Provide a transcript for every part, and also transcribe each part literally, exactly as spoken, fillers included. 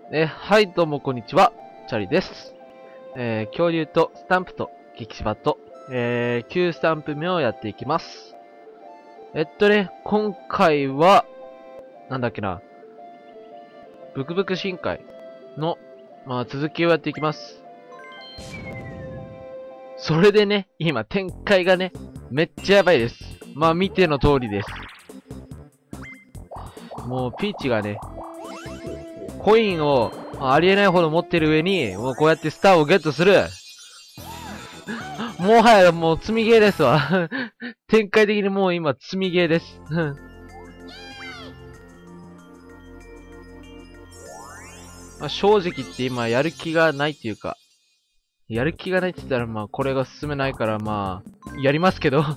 えー、はい、どうもこんにちは。チャリです。えー、恐竜とスタンプと激芝と、えー、きゅうスタンプ目をやっていきます。えっとね、今回は、なんだっけな、ブクブク深海の、まあ、続きをやっていきます。それでね、今展開がね、めっちゃやばいです。まあ、見ての通りです。もう、ピーチがね、コインをありえないほど持ってる上に、もうこうやってスターをゲットする。もはやもう積みゲーですわ。展開的にもう今積みゲーです。まあ正直言って今やる気がないっていうか、やる気がないって言ったらまあこれが進めないからまあ、やりますけど。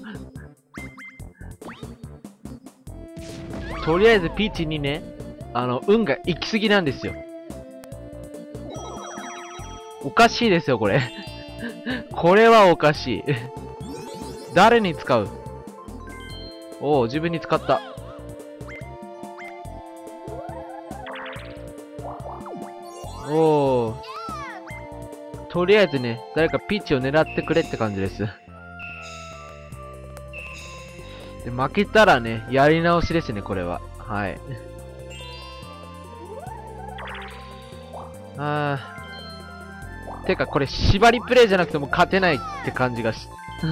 とりあえずピーチにね、あの、運が行き過ぎなんですよ。おかしいですよ、これ。これはおかしい。誰に使う？おお、自分に使った。おお。とりあえずね、誰かピッチを狙ってくれって感じです。で、負けたらね、やり直しですね、これは。はい。あー。てか、これ、縛りプレイじゃなくても勝てないって感じがし。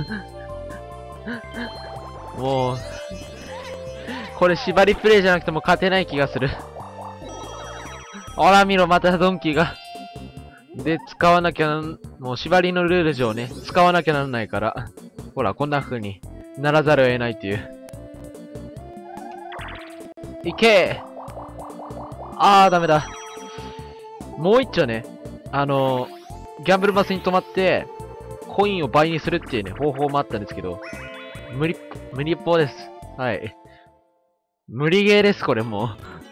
もう、これ、縛りプレイじゃなくても勝てない気がする。ほら見ろ、またドンキーが。で、使わなきゃな、もう縛りのルール上ね、使わなきゃならないから。ほら、こんな風にならざるを得ないっていう。いけー。あー、ダメだ。もう一丁ね、あのー、ギャンブルマスに止まって、コインを倍にするっていうね、方法もあったんですけど、無理、無理っぽです。はい。無理ゲーです、これもう。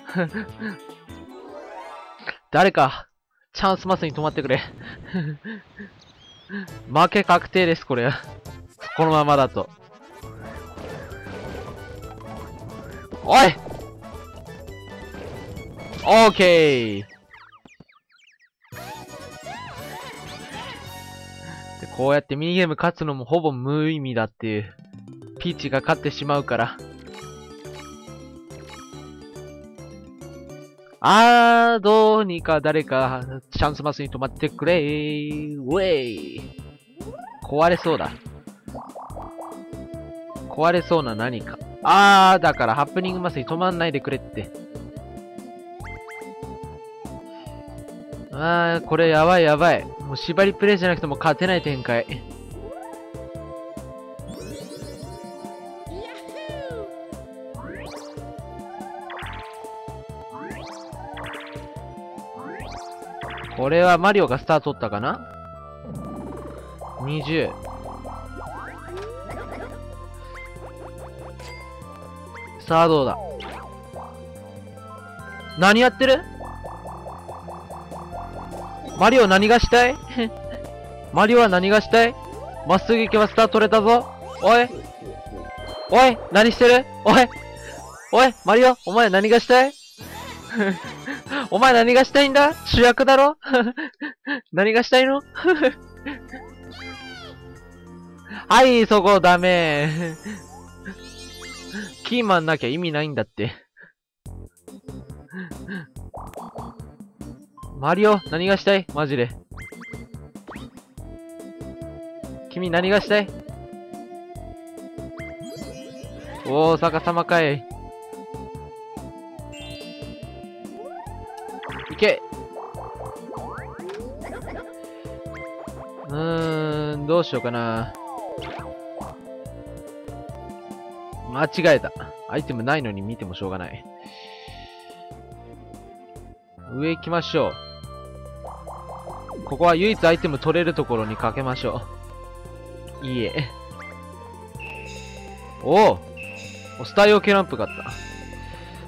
誰か、チャンスマスに止まってくれ。負け確定です、これ。このままだと。おい！オーケー！こうやってミニゲーム勝つのもほぼ無意味だっていう。ピーチが勝ってしまうから。あー、どうにか誰かチャンスマスに止まってくれー。ウェイ。壊れそうだ。壊れそうな何か。あー、だからハプニングマスに止まんないでくれって。あー、これやばいやばい。もう縛りプレイじゃなくても勝てない展開。これはマリオがスター取ったかな ?にじゅう。さあどうだ。何やってる？マリオ何がしたい？マリオは何がしたい？まっすぐ行けばスター取れたぞ。おいおい何してる？おいおいマリオお前何がしたい？お前何がしたいんだ？主役だろ？何がしたいの？はい、そこダメ。キーマンなきゃ意味ないんだって。マリオ、何がしたい？マジで。君何がしたい？おー、逆さまかい。いけ！うーん、どうしようかな。間違えた。アイテムないのに見てもしょうがない。上行きましょう。ここは唯一アイテム取れるところにかけましょう。いいえ。おおスター用系ランプがあった。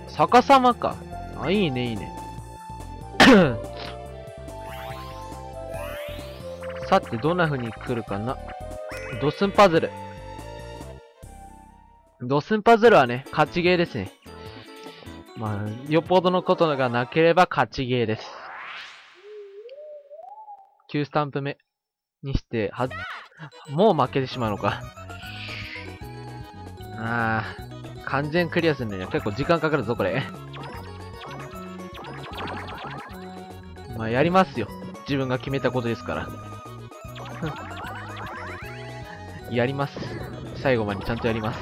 逆さまか。あ、いいね、いいね。さて、どんな風に来るかな。ドスンパズル。ドスンパズルはね、勝ちゲーですね。まあ、よっぽどのことがなければ勝ちゲーです。 きゅうスタンプ目にして、は、もう負けてしまうのか。ああ、完全クリアするのには結構時間かかるぞ、これ。まあ、やりますよ。自分が決めたことですから。やります。最後までちゃんとやります。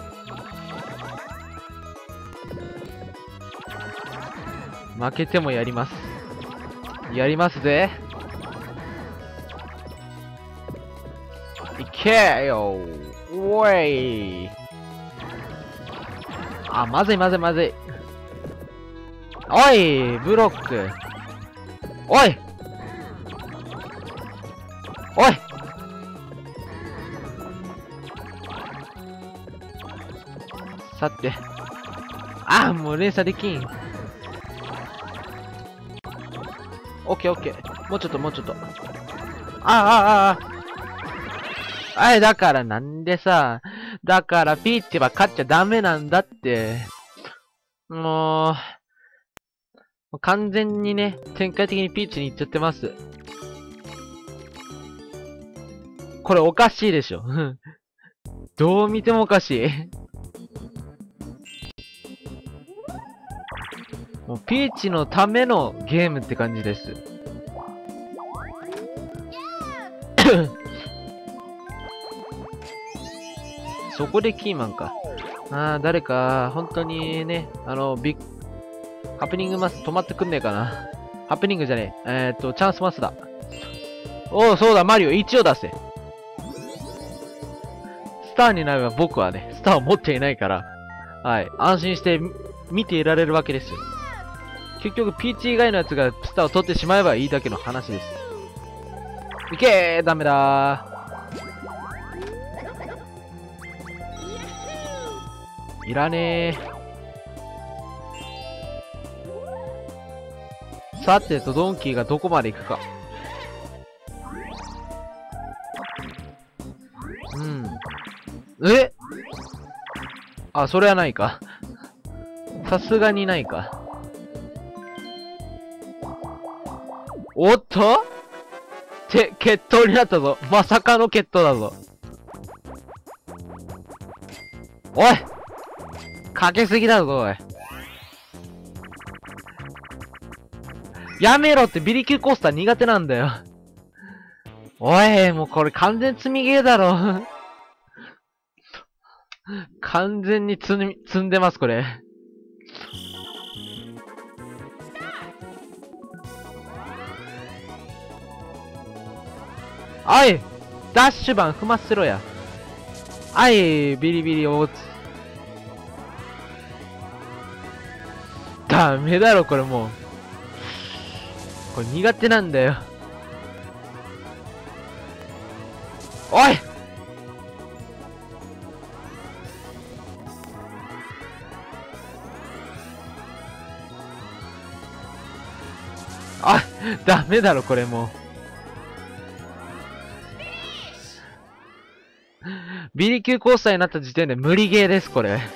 負けてもやります。やりますぜ。いけーよー。おい。あ、まずいまずいまずい。おい、ブロック。おいおいさて。あ、もう連鎖できん。オッケーオッケー。もうちょっともうちょっと。ああああああ。あい、だからなんでさ、だからピーチは勝っちゃダメなんだって。もう、完全にね、展開的にピーチに行っちゃってます。これおかしいでしょ。どう見てもおかしい。もうピーチのためのゲームって感じです。そこでキーマンか。ああ、誰か、本当にね、あの、ビッハプニングマス止まってくんねえかな。ハプニングじゃねえ。えー、っと、チャンスマスだ。おお、そうだ、マリオ、一応出せ。スターになれば僕はね、スターを持っていないから、はい、安心して見ていられるわけですよ。結局、ピーチ以外のやつがスターを取ってしまえばいいだけの話です。いけー、ダメだー。いらねー。さてと、ドンキーがどこまで行くか。うん。えあ、それはないか。さすがにないか。おっとて、決闘になったぞ。まさかの決闘だぞ。おいかけすぎだぞ、おい。やめろって、ビリキューコースター苦手なんだよ。おい、もうこれ完全積みゲーだろ。完全に積み、積んでます、これ。おいダッシュバン踏ませろや。あいビリビリ大津。ダメだろ、これもう。これ苦手なんだよ。おいあ、ダメだろ、これもう。ビリ級コースターになった時点で無理ゲーです、これ。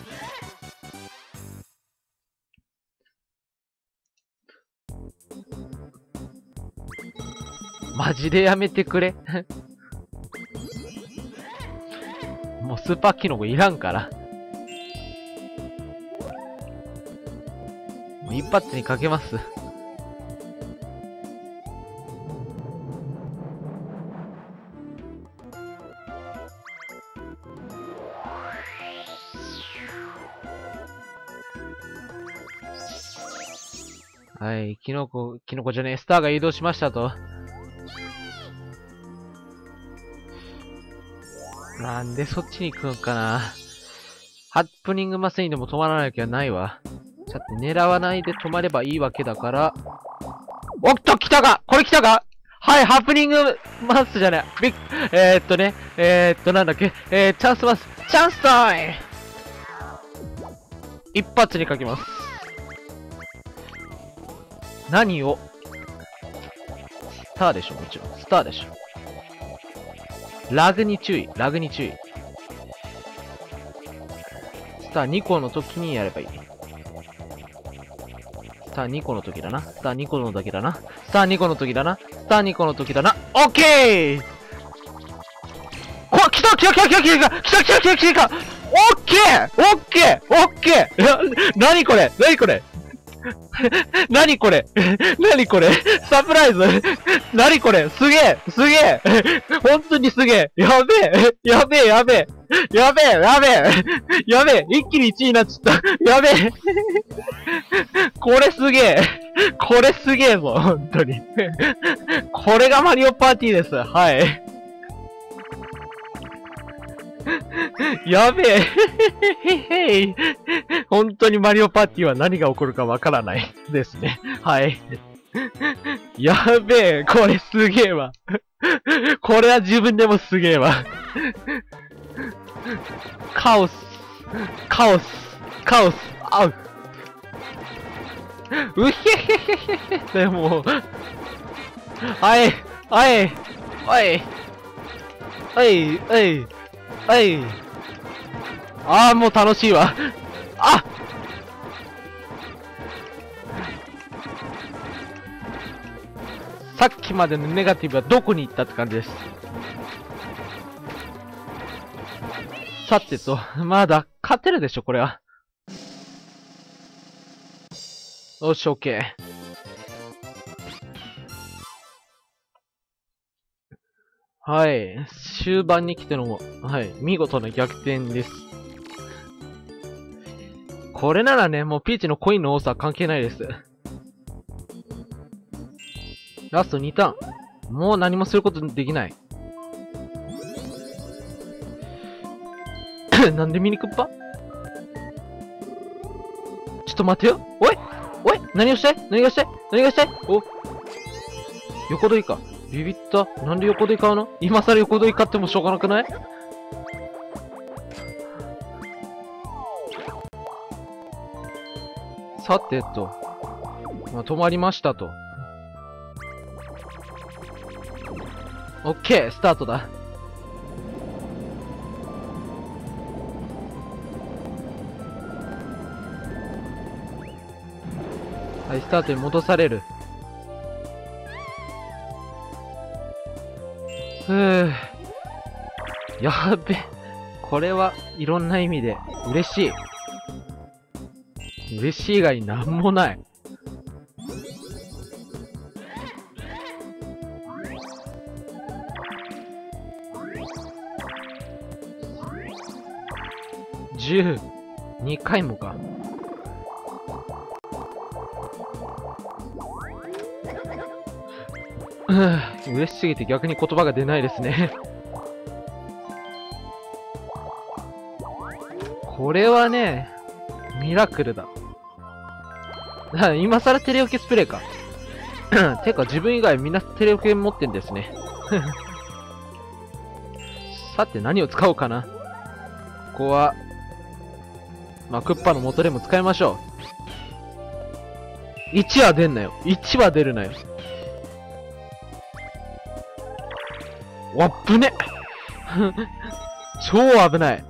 マジでやめてくれ。もうスーパーキノコいらんから。もう一発にかけます。はい、キノコ、キノコじゃねえ、スターが移動しましたと。なんでそっちに行くのかな。ハプニングマスにでも止まらなきゃないわ。さて、狙わないで止まればいいわけだから。おっと、来たかこれ来たかはい、ハプニングマスじゃない。ビッえー、っとね、えー、っと、なんだっけ、えー、チャンスマス、チャンスタイム一発にかけます。何をスターでしょ、もちろん。スターでしょ。ラグに注意、ラグに注意。スターにこの時にやればいい。スタターにこの時だな。スターにこの時だな。スターにこの時だな。スターにこの時だな。オッケーこ、来た来た来た来た来た来た来た来た来た来たオッケーオッケーオッケーなにこれなにこれなにこれなにこれサプライズなにこれすげえすげえ本当にすげえやべえやべえやべえやべえやべえやべえ一気にいちいになっちゃったやべえこれすげえこれすげえぞ本当にこれがマリオパーティーですはいやべえへへ本当にマリオパーティーは何が起こるかわからないですね。はい。やべえ、これすげえわ。これは自分でもすげえわ。カオス、カオス、カオス、あう。うへへへへでも、はい、はい、はい、はい、はい。はい。ああ、もう楽しいわ。あさっきまでのネガティブはどこに行ったって感じです。さてと、まだ勝てるでしょ、これは。よし、オッケー。はい。終盤に来てのも、はい。見事な逆転です。これならね、もうピーチのコインの多さは関係ないです。ラストにターン。もう何もすることできない。なんでミニクッパちょっと待てよ。おいおい何をしたい何がしたい何がしたいお横取りか。ビビった。なんで横取り買うの今更横取り買ってもしょうがなくないさてと。まあ、止まりましたと。オッケースタートだ。はい、スタートに戻される。ふぅ。やべ。これはいろんな意味で嬉しい。嬉しい以外になんもない。じゅうにかいもか。うぅ、嬉しすぎて逆に言葉が出ないですね。これはね、ミラクルだ。今更テレオケスプレーか。てか自分以外みんなテレオケ持ってんですね。さて何を使おうかな。ここは、まあ、クッパの元でも使いましょう。いちは出んなよ。いちは出るなよ。わっぶね超危ない。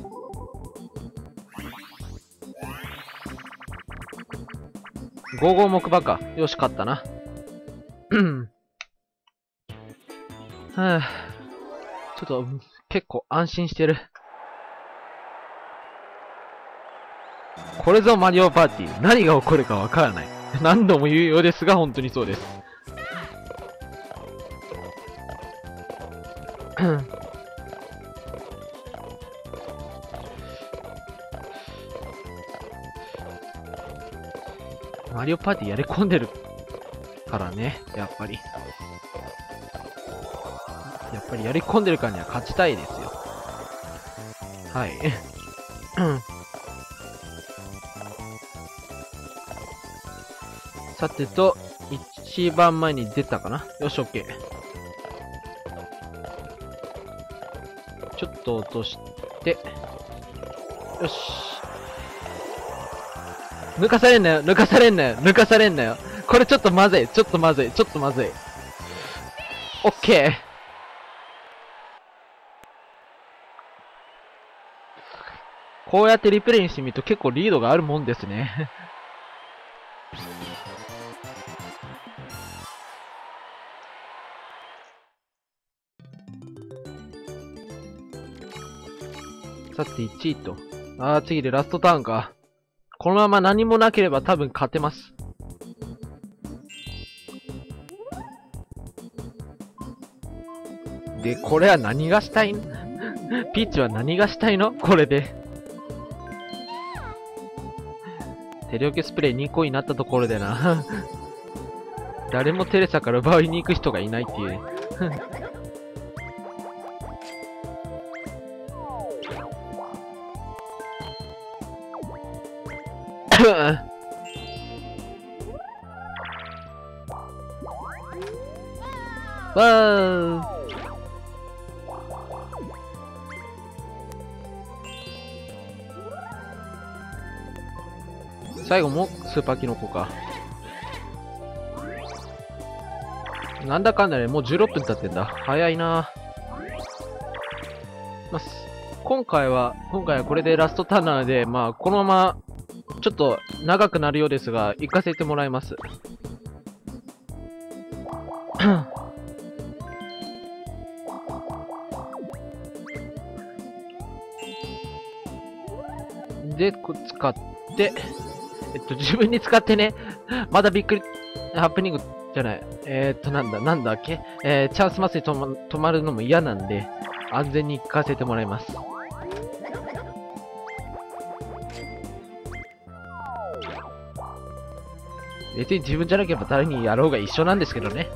ご号木馬か。よし、勝ったな。はぁ。ちょっと、結構安心してる。これぞマリオパーティー。何が起こるかわからない。何度も言うようですが、本当にそうです。マリオパーティーやり込んでるからね、やっぱり。やっぱりやり込んでるからには勝ちたいですよ。はい。さてと、一番前に出たかな。よし、オッケー。ちょっと落として、よし。抜かされんなよ、抜かされんなよ、抜かされんなよ。これちょっとまずい、ちょっとまずい、ちょっとまずい。オッケー。こうやってリプレイにしてみると結構リードがあるもんですね。 さていちいと。あー、次でラストターンか。このまま何もなければ多分勝てます。で、これは何がしたいのピーチは何がしたいのこれで。テレオケスプレイにこになったところでな。誰もテレサから奪いに行く人がいないっていうね。わー最後もスーパーキノコか。なんだかんだね、もうじゅうろっぷん経ってんだ。早いな。まあ、今回は、今回はこれでラストターンなので、まあ、このまま、ちょっと長くなるようですが、行かせてもらいます。で、こ使って、えっと、自分に使ってね、まだびっくり、ハプニングじゃない。えー、っと、なんだ、なんだっけえー、チャンスマスに止ま止まるのも嫌なんで、安全に行かせてもらいます。別に自分じゃなければ誰にやろうが一緒なんですけどね。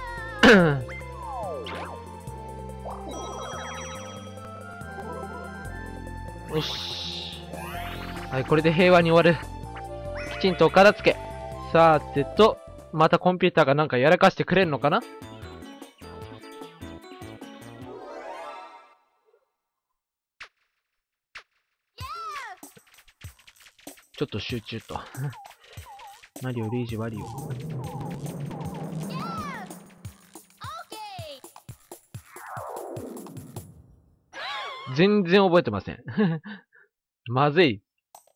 よし。はい、これで平和に終わる。きちんとお片付け。さてと、またコンピューターがなんかやらかしてくれんのかな？ちょっと集中と。マリオ、ルイージ、ワリオ。全然覚えてません。まずい。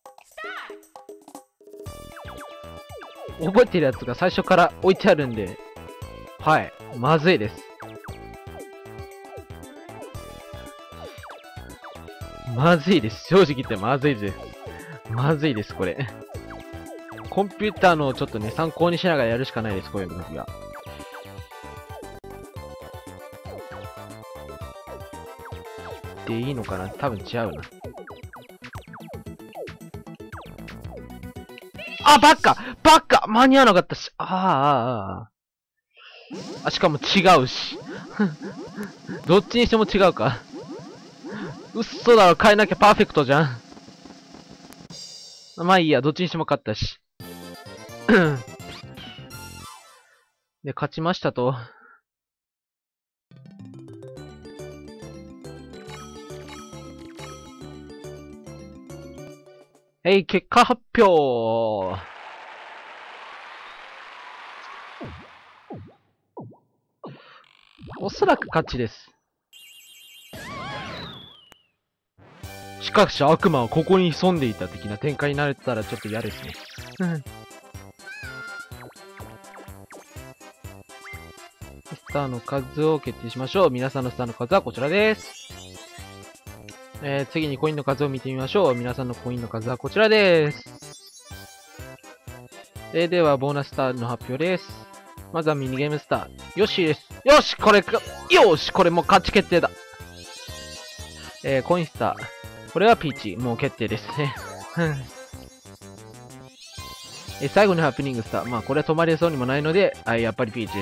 覚えてるやつが最初から置いてあるんで、はい、まずいです。まずいです。正直言ってまずいです。まずいです、これ。コンピューターのちょっとね、参考にしながらやるしかないです、こういうのが。でいいのかな？多分違うな。あ、バカバカ間に合わなかったし。ああ、ああ。あ、しかも違うし。どっちにしても違うか。うっそだろ、変えなきゃパーフェクトじゃん。まあいいや、どっちにしても勝ったし。で、勝ちましたと。えい、結果発表。おそらく勝ちです。しかし悪魔はここに潜んでいた的な展開になれたらちょっと嫌ですね。スターの数を決定しましょう。皆さんのスターの数はこちらです。えー、次にコインの数を見てみましょう。皆さんのコインの数はこちらです。えー、では、ボーナススターの発表です。まずはミニゲームスター。ヨッシーです。よしこれか、よしこれもう勝ち決定だ。えー、コインスター。これはピーチ。もう決定ですね。えー、最後にハプニングスター。まあ、これは止まれそうにもないので、あ、やっぱりピーチです。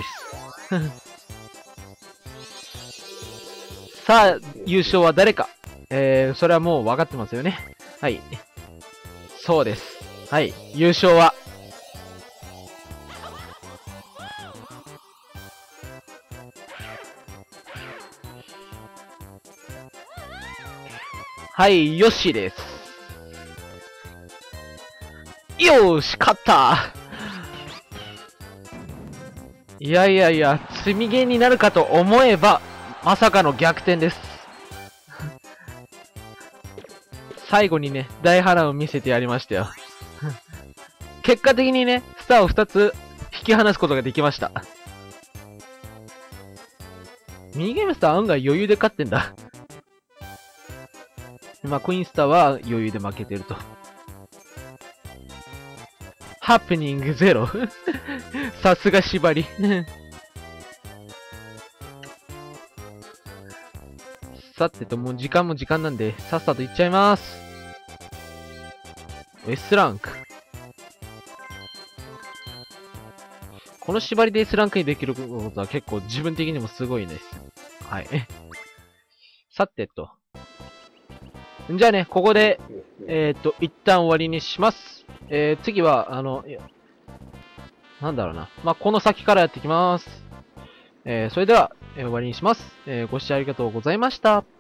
さあ、優勝は誰か。えー、それはもう分かってますよね。はい。そうです。はい。優勝は、はい、ヨッシーです。よーし、勝ったいやいやいや、積みゲーになるかと思えば、まさかの逆転です。最後にね、大波乱を見せてやりましたよ。結果的にね、 スターをふたつ引き離すことができました。ミニゲームスター案外余裕で勝ってんだ。まあ、クイーンスターは余裕で負けてると。ハプニングゼロ。さすが縛り。さてと、もう時間も時間なんで、さっさといっちゃいます。S ランク。この縛りで S ランクにできることは結構自分的にもすごいです。はい。さてと。じゃあね、ここで、えっと、一旦終わりにします。えー、次は、あの、いや、なんだろうな。まあ、この先からやっていきます。えー、それでは、えー、終わりにします。えー、ご視聴ありがとうございました。